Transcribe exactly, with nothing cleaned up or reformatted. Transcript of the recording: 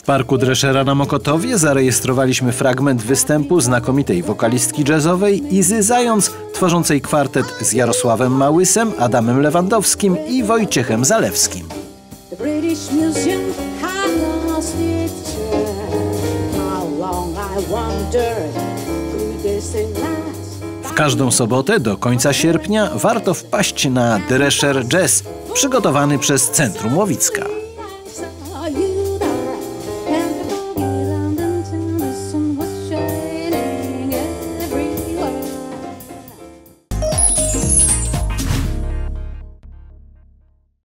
Parku Dreszera na Mokotowie zarejestrowaliśmy fragment występu znakomitej wokalistki jazzowej Izy Zając, tworzącej kwartet z Jarosławem Małysem, Adamem Lewandowskim i Wojciechem Zalewskim. W każdą sobotę do końca sierpnia warto wpaść na Dresher Jazz, przygotowany przez Centrum Łowicka.